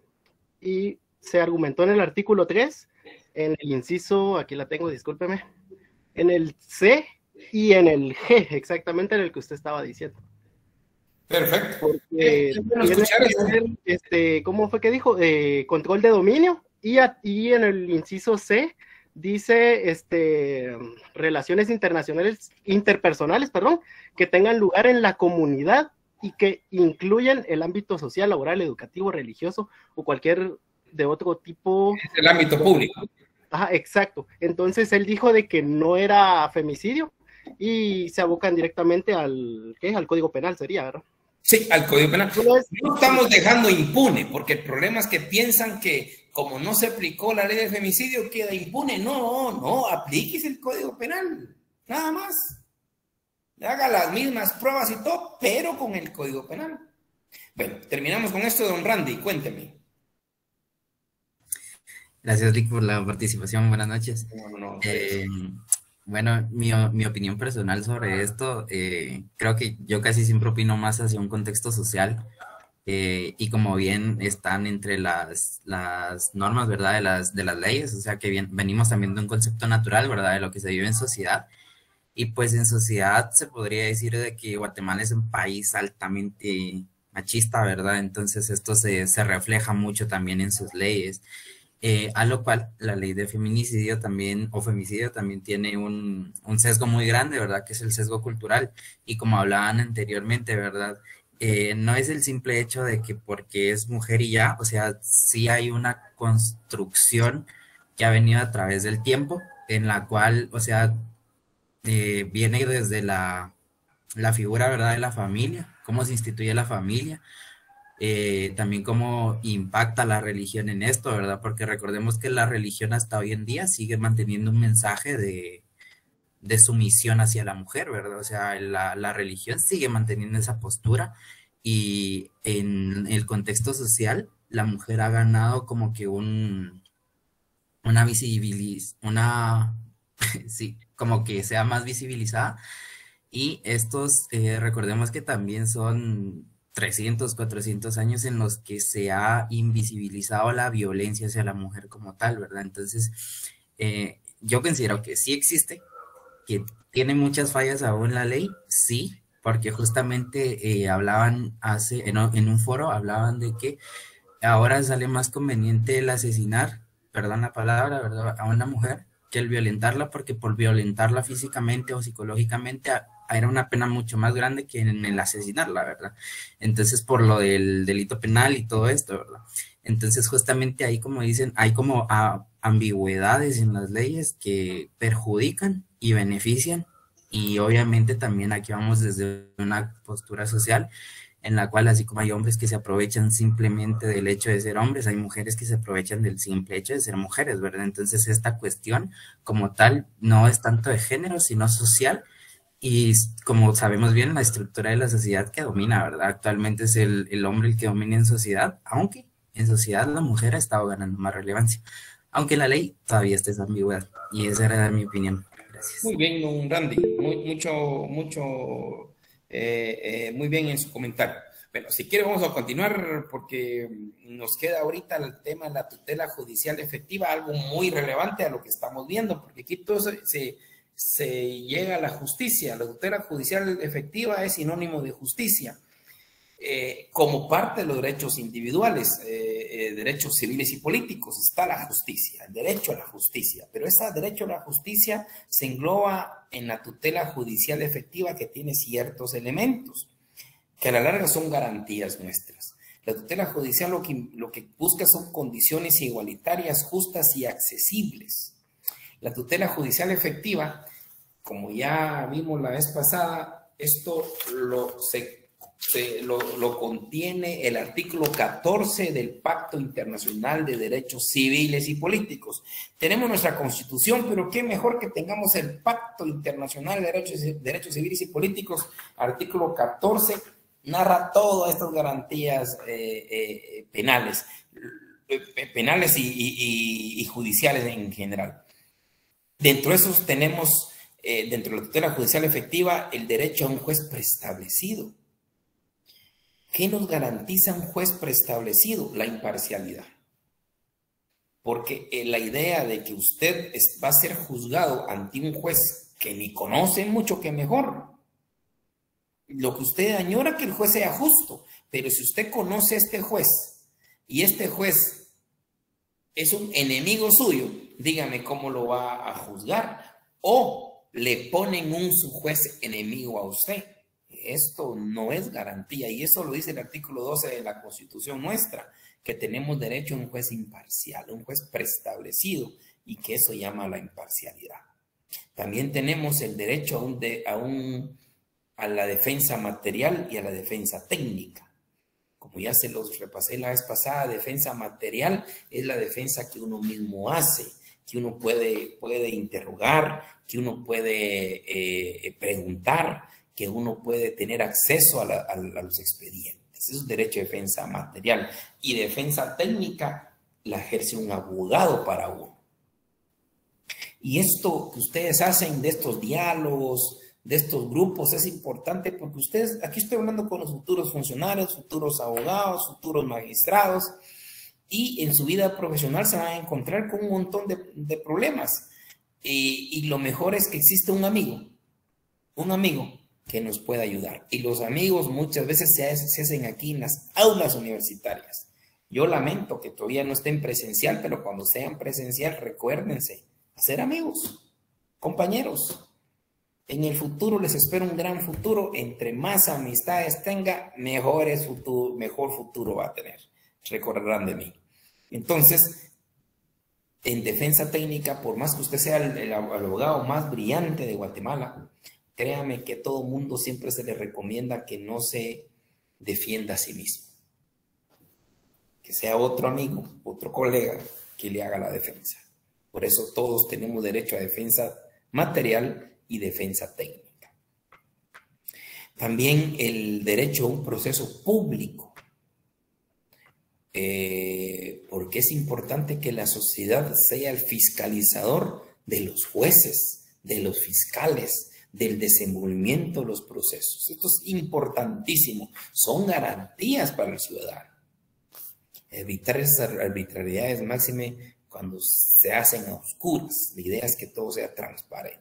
Speaker 7: Y se argumentó en el artículo tres, en el inciso, aquí la tengo, discúlpeme, en el C y en el G, exactamente en el que usted estaba diciendo.
Speaker 1: Perfecto.
Speaker 7: Porque
Speaker 1: Eh, bueno,
Speaker 7: tiene
Speaker 1: escuchar
Speaker 7: que
Speaker 1: esto.
Speaker 7: tener, este, ¿cómo fue que dijo? Eh, control de dominio, y, a, y en el inciso C dice este, relaciones internacionales, interpersonales, perdón, que tengan lugar en la comunidad y que incluyan el ámbito social, laboral, educativo, religioso o cualquier de otro tipo.
Speaker 1: Es el ámbito público.
Speaker 7: Ajá, exacto. Entonces él dijo de que no era femicidio y se abocan directamente al, ¿qué? Al Código Penal sería, ¿verdad?
Speaker 1: Sí, al Código Penal.
Speaker 7: Solo es-
Speaker 1: No estamos dejando impune, porque el problema es que piensan que como no se aplicó la ley de femicidio, queda impune. No, no, aplíquese el Código Penal, nada más. Haga las mismas pruebas y todo, pero con el Código Penal. Bueno, terminamos con esto, don Randy, cuénteme.
Speaker 8: Gracias, Rick, por la participación. Buenas noches.
Speaker 1: No, no, no,
Speaker 8: Eh, bueno, mi, mi opinión personal sobre esto, eh, creo que yo casi siempre opino más hacia un contexto social eh, y como bien están entre las, las normas, ¿verdad? De las, de las leyes, o sea que bien, venimos también de un concepto natural, ¿verdad? De lo que se vive en sociedad. Y pues en sociedad se podría decir de que Guatemala es un país altamente machista, ¿verdad? Entonces esto se, se refleja mucho también en sus leyes. Eh, a lo cual la ley de feminicidio también, o femicidio también tiene un, un sesgo muy grande, ¿verdad? Que es el sesgo cultural. Y como hablaban anteriormente, ¿verdad? Eh, no es el simple hecho de que porque es mujer y ya, o sea, sí hay una construcción que ha venido a través del tiempo, en la cual, o sea, eh, viene desde la, la figura, ¿verdad? De la familia, cómo se instituye la familia, eh, también cómo impacta la religión en esto, ¿verdad? Porque recordemos que la religión hasta hoy en día sigue manteniendo un mensaje de, de sumisión hacia la mujer, ¿verdad? O sea, la, la religión sigue manteniendo esa postura y en el contexto social, la mujer ha ganado como que un, una visibiliz, una, sí, como que sea más visibilizada. Y estos, eh, recordemos que también son trescientos, cuatrocientos años en los que se ha invisibilizado la violencia hacia la mujer como tal, ¿verdad? Entonces, eh, yo considero que sí existe, que tiene muchas fallas aún la ley, sí, porque justamente eh, hablaban hace, en, en un foro, hablaban de que ahora sale más conveniente el asesinar, perdón la palabra, ¿verdad?, a una mujer que el violentarla, porque por violentarla físicamente o psicológicamente a, a era una pena mucho más grande que en el asesinarla, ¿verdad? Entonces, por lo del delito penal y todo esto, ¿verdad? Entonces, justamente ahí, como dicen, hay como a, ambigüedades en las leyes que perjudican y benefician, y obviamente también aquí vamos desde una postura social en la cual, así como hay hombres que se aprovechan simplemente del hecho de ser hombres, hay mujeres que se aprovechan del simple hecho de ser mujeres, ¿verdad? Entonces esta cuestión como tal no es tanto de género, sino social, y como sabemos bien, la estructura de la sociedad que domina, ¿verdad? Actualmente es el, el hombre el que domina en sociedad, aunque en sociedad la mujer ha estado ganando más relevancia, aunque la ley todavía está esa ambigüedad, y esa era mi opinión. Gracias.
Speaker 1: Muy bien, don Randy, muy, mucho, mucho, eh, eh, muy bien en su comentario. Bueno, si quiere vamos a continuar porque nos queda ahorita el tema de la tutela judicial efectiva, algo muy relevante a lo que estamos viendo, porque aquí todo se, se, se llega a la justicia. La tutela judicial efectiva es sinónimo de justicia. Eh, como parte de los derechos individuales, eh, eh, derechos civiles y políticos, está la justicia, el derecho a la justicia, pero ese derecho a la justicia se engloba en la tutela judicial efectiva, que tiene ciertos elementos que a la larga son garantías nuestras. La tutela judicial lo que, lo que busca son condiciones igualitarias, justas y accesibles. La tutela judicial efectiva, como ya vimos la vez pasada, esto lo se Se, lo, lo contiene el artículo catorce del Pacto Internacional de Derechos Civiles y Políticos. Tenemos nuestra Constitución, pero qué mejor que tengamos el Pacto Internacional de Derechos, Derechos Civiles y Políticos. Artículo catorce narra todas estas garantías eh, eh, penales, eh, penales y, y, y judiciales en general. Dentro de esos tenemos, eh, dentro de la tutela judicial efectiva, el derecho a un juez preestablecido. ¿Qué nos garantiza un juez preestablecido? La imparcialidad. Porque la idea de que usted va a ser juzgado ante un juez que ni conoce mucho que mejor. Lo que usted añora que el juez sea justo, pero si usted conoce a este juez y este juez es un enemigo suyo, dígame cómo lo va a juzgar. O le ponen un su juez enemigo a usted. Esto no es garantía, y eso lo dice el artículo doce de la Constitución nuestra, que tenemos derecho a un juez imparcial, un juez preestablecido, y que eso llama la imparcialidad. También tenemos el derecho a, un de, a, un, a la defensa material y a la defensa técnica. Como ya se los repasé la vez pasada, defensa material es la defensa que uno mismo hace, que uno puede, puede interrogar, que uno puede eh, preguntar, que uno puede tener acceso a, la, a, a los expedientes. Eso es derecho de defensa material. Y defensa técnica la ejerce un abogado para uno. Y esto que ustedes hacen de estos diálogos, de estos grupos, es importante porque ustedes, aquí estoy hablando con los futuros funcionarios, futuros abogados, futuros magistrados, y en su vida profesional se van a encontrar con un montón de, de problemas. Y, y lo mejor es que existe un amigo, un amigo, que nos pueda ayudar. Y los amigos muchas veces se, se hacen aquí en las aulas universitarias. Yo lamento que todavía no estén presencial, pero cuando sean presencial, recuérdense, hacer amigos, compañeros. En el futuro les espero un gran futuro. Entre más amistades tenga, mejores futuro, mejor futuro va a tener. Recordarán de mí. Entonces, en defensa técnica, por más que usted sea el, el abogado más brillante de Guatemala, créame que a todo mundo siempre se le recomienda que no se defienda a sí mismo. Que sea otro amigo, otro colega que le haga la defensa. Por eso todos tenemos derecho a defensa material y defensa técnica. También el derecho a un proceso público. Eh, porque es importante que la sociedad sea el fiscalizador de los jueces, de los fiscales, del desenvolvimiento de los procesos. Esto es importantísimo. Son garantías para el ciudadano. Evitar esas arbitrariedades máxime cuando se hacen a oscuras. La idea es que todo sea transparente.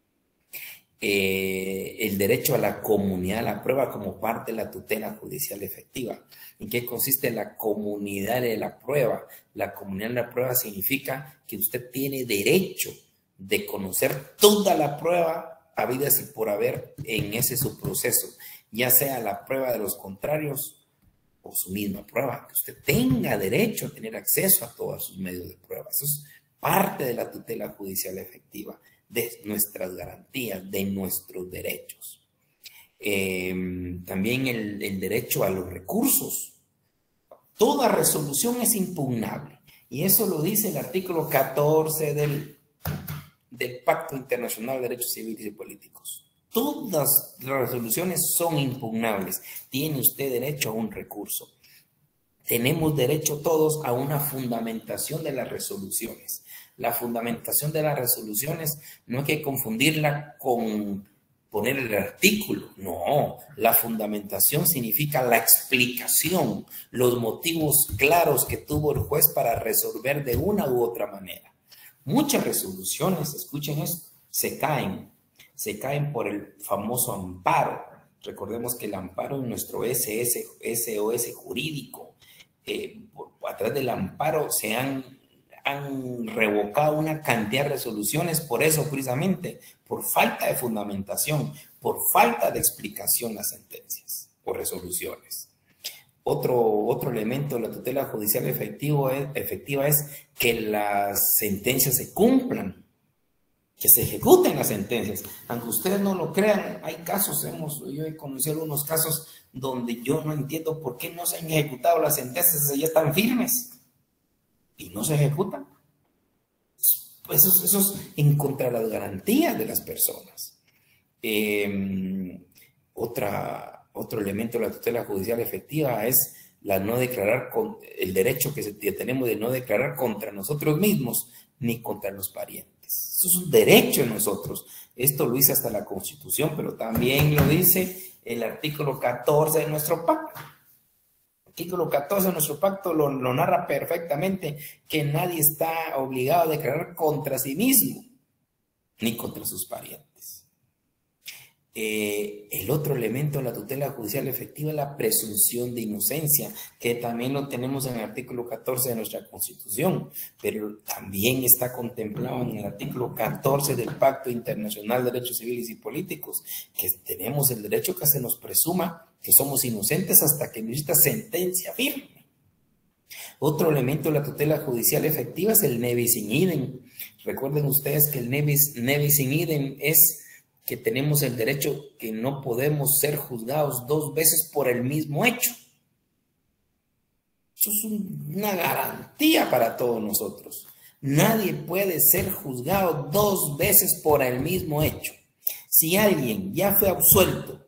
Speaker 1: Eh, el derecho a la comunidad de la prueba como parte de la tutela judicial efectiva. ¿En qué consiste la comunidad de la prueba? La comunidad de la prueba significa que usted tiene derecho de conocer toda la prueba habidas y por haber en ese su proceso, ya sea la prueba de los contrarios o su misma prueba, que usted tenga derecho a tener acceso a todos sus medios de prueba. Eso es parte de la tutela judicial efectiva, de nuestras garantías, de nuestros derechos. Eh, también el, el derecho a los recursos. Toda resolución es impugnable, y eso lo dice el artículo catorce del, del Pacto Internacional de Derechos Civiles y Políticos. Todas las resoluciones son impugnables. Tiene usted derecho a un recurso. Tenemos derecho todos a una fundamentación de las resoluciones. La fundamentación de las resoluciones no hay que confundirla con poner el artículo. No, la fundamentación significa la explicación, los motivos claros que tuvo el juez para resolver de una u otra manera. Muchas resoluciones, escuchen esto, se caen. Se caen por el famoso amparo. Recordemos que el amparo es nuestro S O S jurídico. Eh, por, a través del amparo se han, han revocado una cantidad de resoluciones por eso precisamente, por falta de fundamentación, por falta de explicación las sentencias o resoluciones. Otro, otro elemento de la tutela judicial efectivo es, efectiva es que las sentencias se cumplan, que se ejecuten las sentencias. Aunque ustedes no lo crean, hay casos, hemos, yo he conocido algunos casos donde yo no entiendo por qué no se han ejecutado las sentencias, ya están firmes y no se ejecutan. Eso, eso es en contra de las garantías de las personas. Eh, otra, otro elemento de la tutela judicial efectiva es la no declarar, con, el derecho que, se, que tenemos de no declarar contra nosotros mismos ni contra los parientes. Eso es un derecho de nosotros. Esto lo dice hasta la Constitución, pero también lo dice el artículo catorce de nuestro pacto. El artículo catorce de nuestro pacto lo, lo narra perfectamente, que nadie está obligado a declarar contra sí mismo, ni contra sus parientes. Eh, el otro elemento de la tutela judicial efectiva es la presunción de inocencia, que también lo tenemos en el artículo catorce de nuestra Constitución, pero también está contemplado en el artículo catorce del Pacto Internacional de Derechos Civiles y Políticos, que tenemos el derecho que se nos presuma que somos inocentes hasta que necesita sentencia firme. Otro elemento de la tutela judicial efectiva es el ne bis in idem. Recuerden ustedes que el ne bis, ne bis in idem es que tenemos el derecho que no podemos ser juzgados dos veces por el mismo hecho. Eso es un, una garantía para todos nosotros. Nadie puede ser juzgado dos veces por el mismo hecho. Si alguien ya fue absuelto,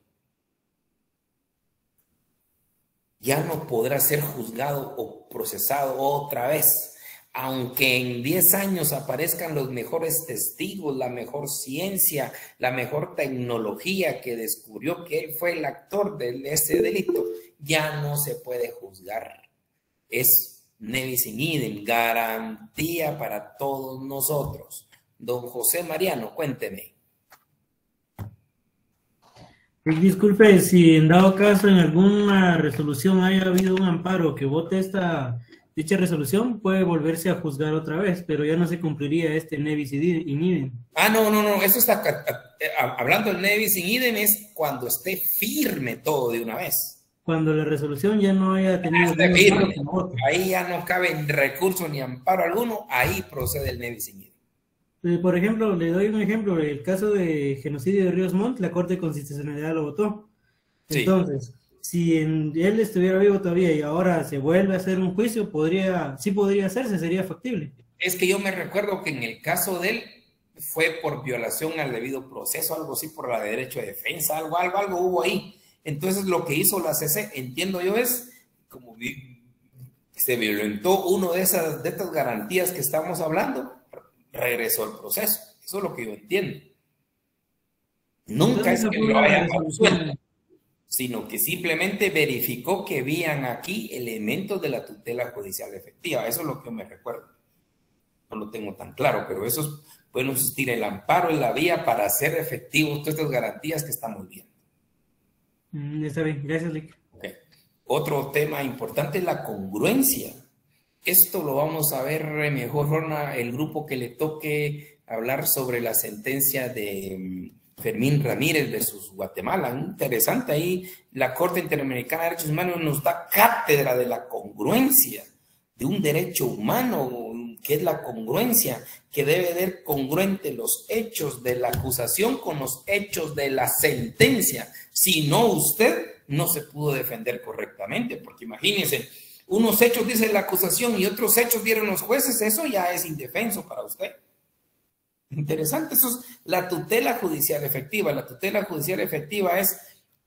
Speaker 1: ya no podrá ser juzgado o procesado otra vez. Aunque en diez años aparezcan los mejores testigos, la mejor ciencia, la mejor tecnología que descubrió que él fue el actor de ese delito, ya no se puede juzgar. Es ne bis in idem, garantía para todos nosotros. Don José Mariano, cuénteme.
Speaker 9: Disculpe, si en dado caso en alguna resolución haya habido un amparo que vote esta Dicha resolución puede volverse a juzgar otra vez, pero ya no se cumpliría este nebis in idem.
Speaker 1: Ah, no, no, no, eso está, hablando del nebis in idem es cuando esté firme todo de una vez.
Speaker 9: Cuando la resolución ya no haya tenido...
Speaker 1: Esté firme, ahí ya no cabe recurso ni amparo alguno, ahí procede el nebis in idem.
Speaker 9: Por ejemplo, le doy un ejemplo, el caso de genocidio de Ríos Montt, la Corte de Constitucionalidad lo votó. Entonces, sí. si en, él estuviera vivo todavía y ahora se vuelve a hacer un juicio, podría, sí podría hacerse, sería factible.
Speaker 1: Es que yo me recuerdo que en el caso de él fue por violación al debido proceso, algo así, por la de derecho de defensa, algo, algo, algo hubo ahí. Entonces lo que hizo la C C, entiendo yo, es como se violentó uno de esas de estas garantías que estamos hablando, regresó al proceso. Eso es lo que yo entiendo. Nunca es que lo hayan absuelto, sino que simplemente verificó que habían aquí elementos de la tutela judicial efectiva. Eso es lo que yo me recuerdo. No lo tengo tan claro, pero eso es, puede existir el amparo en la vía para hacer efectivos todas estas garantías que estamos viendo.
Speaker 9: Mm, está bien, gracias, Lick.
Speaker 1: Okay. Otro tema importante es la congruencia. Esto lo vamos a ver mejor, Rona, el grupo que le toque hablar sobre la sentencia de Fermín Ramírez versus Guatemala. Interesante, ahí la Corte Interamericana de Derechos Humanos nos da cátedra de la congruencia de un derecho humano, que es la congruencia, que debe ser congruente los hechos de la acusación con los hechos de la sentencia. Si no, usted no se pudo defender correctamente, porque imagínense, unos hechos dice la acusación y otros hechos dieron los jueces, eso ya es indefenso para usted. Interesante, eso es la tutela judicial efectiva. La tutela judicial efectiva es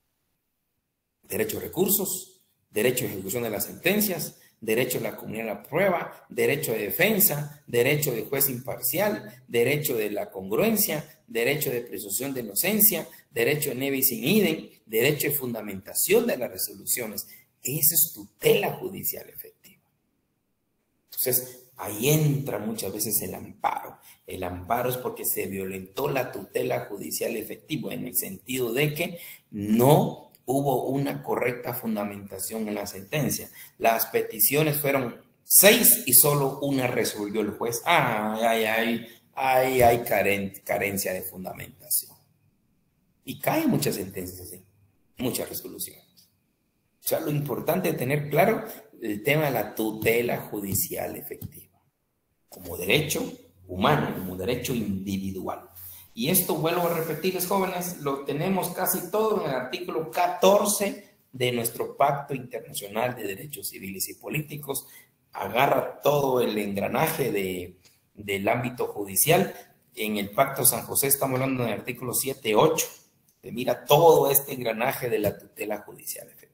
Speaker 1: derecho a recursos, derecho a ejecución de las sentencias, derecho a la comunidad de la prueba, derecho de defensa, derecho de juez imparcial, derecho de la congruencia, derecho de presunción de inocencia, derecho de nebis in idem, derecho de fundamentación de las resoluciones. Esa es tutela judicial efectiva. Entonces, ahí entra muchas veces el amparo. El amparo es porque se violentó la tutela judicial efectiva, en el sentido de que no hubo una correcta fundamentación en la sentencia. Las peticiones fueron seis y solo una resolvió el juez. Ah, ay, ay, ay, hay caren, carencia de fundamentación. Y caen muchas sentencias así, muchas resoluciones. O sea, lo importante es tener claro el tema de la tutela judicial efectiva, como derecho humano, como derecho individual. Y esto, vuelvo a repetirles, jóvenes, lo tenemos casi todo en el artículo catorce de nuestro Pacto Internacional de Derechos Civiles y Políticos. Agarra todo el engranaje de, del ámbito judicial. En el Pacto San José estamos hablando del artículo siete ocho. Que mira todo este engranaje de la tutela judicial efectiva.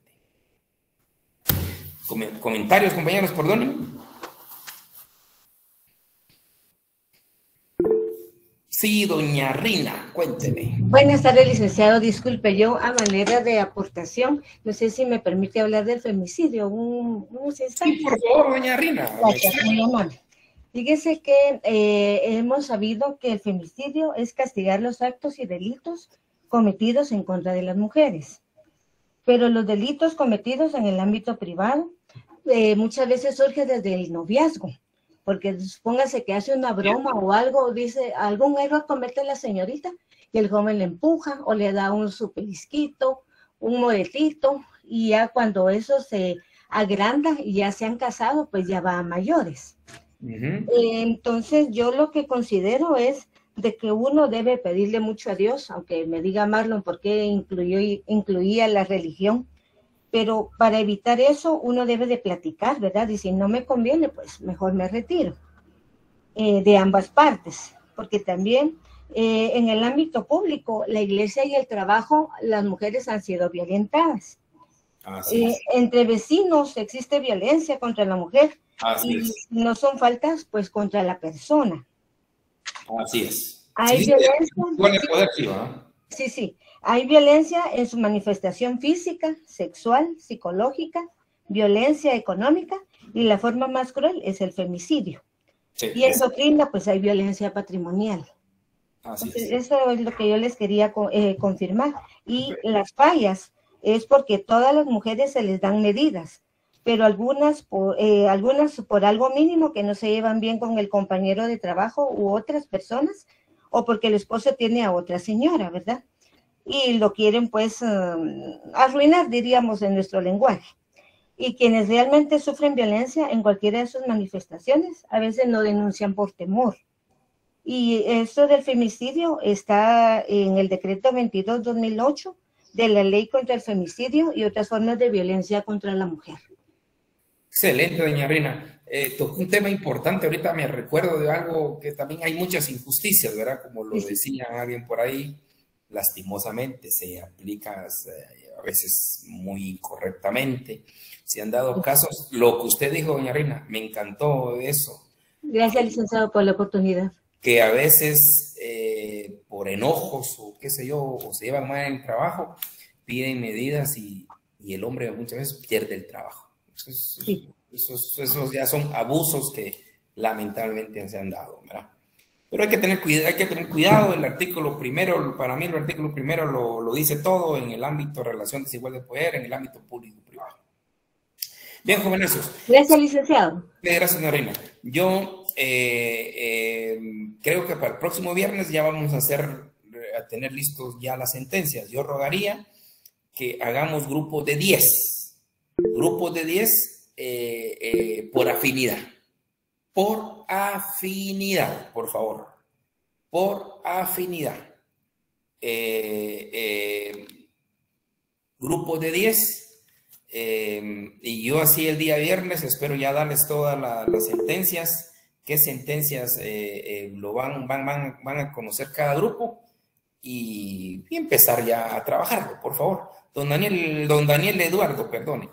Speaker 1: Comentarios, compañeros, perdonen. Sí, doña Rina, cuénteme.
Speaker 10: Buenas tardes, licenciado. Disculpe, yo a manera de aportación, no sé si me permite hablar del femicidio. Un, unos instantes.
Speaker 1: Sí, por favor, doña Rina.
Speaker 10: Gracias, muy amable. Fíjese que eh, hemos sabido que el femicidio es castigar los actos y delitos cometidos en contra de las mujeres. Pero los delitos cometidos en el ámbito privado eh, muchas veces surge desde el noviazgo. Porque supóngase que hace una broma o algo, dice, algún error comete la señorita y el joven le empuja o le da un su pellizquito, un moretito, y ya cuando eso se agranda y ya se han casado, pues ya va a mayores. Uh-huh. eh, entonces yo lo que considero es de que uno debe pedirle mucho a Dios, aunque me diga Marlon por qué incluyó, incluía la religión, pero para evitar eso uno debe de platicar, ¿verdad? Y si no me conviene, pues mejor me retiro eh, de ambas partes, porque también eh, en el ámbito público, la iglesia y el trabajo, las mujeres han sido violentadas. Así eh, entre vecinos existe violencia contra la mujer. Así y es. No son faltas, pues contra la persona.
Speaker 1: Así es.
Speaker 10: Hay
Speaker 1: sí,
Speaker 10: violencia.
Speaker 1: Con el poder, sí, ¿no?
Speaker 10: Sí, sí. Hay violencia en su manifestación física, sexual, psicológica, violencia económica, y la forma más cruel es el femicidio. Sí, y en es... doctrina, pues hay violencia patrimonial. Así Entonces, es. Eso es lo que yo les quería eh, confirmar. Y las fallas es porque todas las mujeres se les dan medidas, pero algunas por, eh, algunas por algo mínimo, que no se llevan bien con el compañero de trabajo u otras personas, o porque el esposo tiene a otra señora, ¿verdad? Y lo quieren pues um, arruinar, diríamos en nuestro lenguaje. Y quienes realmente sufren violencia en cualquiera de sus manifestaciones, a veces no denuncian por temor. Y esto del femicidio está en el decreto veintidós dos mil ocho de la ley contra el femicidio y otras formas de violencia contra la mujer.
Speaker 1: Excelente, doña Rina. Eh, tocó un tema importante, ahorita me recuerdo de algo que también hay muchas injusticias, ¿verdad? Como lo decía alguien por ahí, lastimosamente se aplica eh, a veces muy incorrectamente. Se han dado casos, lo que usted dijo, doña Rina, me encantó eso.
Speaker 10: Gracias, licenciado, por la oportunidad.
Speaker 1: Que a veces eh, por enojos o qué sé yo, o se llevan mal en el trabajo, piden medidas y, y el hombre muchas veces pierde el trabajo. Esos, sí. esos, esos ya son abusos que lamentablemente se han dado, ¿verdad? Pero hay que tener cuidado, hay que tener cuidado. El artículo primero, para mí el artículo primero lo, lo dice todo en el ámbito de relación desigual de poder, en el ámbito público-privado. Bien, jovenazos.
Speaker 10: Gracias, licenciado.
Speaker 1: Gracias, señora Reina. Yo eh, eh, creo que para el próximo viernes ya vamos a hacer, a tener listos ya las sentencias. Yo rogaría que hagamos grupos de diez. Grupos de diez eh, eh, por afinidad. Por afinidad, por favor. Por afinidad. Eh, eh, grupos de diez. Eh, y yo así el día viernes espero ya darles todas la, las sentencias. ¿Qué sentencias eh, eh, lo van, van, van, van a conocer cada grupo? Y, y empezar ya a trabajarlo, por favor. Don Daniel, don Daniel Eduardo, perdone.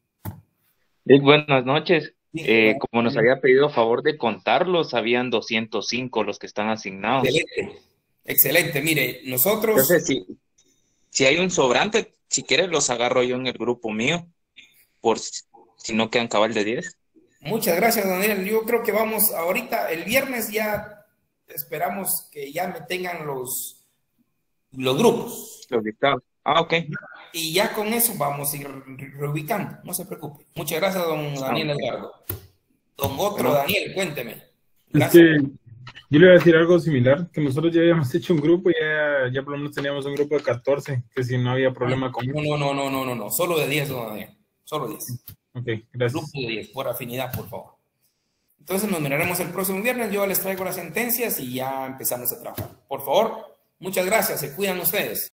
Speaker 11: Buenas noches. Eh, como nos había pedido favor de contarlos, habían doscientos cinco los que están asignados.
Speaker 1: Excelente, excelente. Mire, nosotros...
Speaker 11: Entonces, si, si hay un sobrante, si quieres los agarro yo en el grupo mío, por si, si no quedan cabal de diez.
Speaker 1: Muchas gracias, Daniel. Yo creo que vamos ahorita, el viernes ya esperamos que ya me tengan los, los grupos.
Speaker 11: Los dictados. Ah, ok.
Speaker 1: Y ya con eso vamos a ir reubicando, no se preocupe. Muchas gracias, don Daniel Eduardo. Don otro bueno, Daniel, cuénteme. Gracias.
Speaker 3: Es que yo le voy a decir algo similar, que nosotros ya habíamos hecho un grupo, ya, ya por lo menos teníamos un grupo de catorce, que si no había problema con...
Speaker 1: No, no, no, no, no, no, no, solo de diez, don Daniel, solo diez.
Speaker 3: Ok, gracias.
Speaker 1: Grupo de diez, por afinidad, por favor. Entonces nos miraremos el próximo viernes, yo les traigo las sentencias y ya empezamos a trabajar. Por favor, muchas gracias, se cuidan ustedes.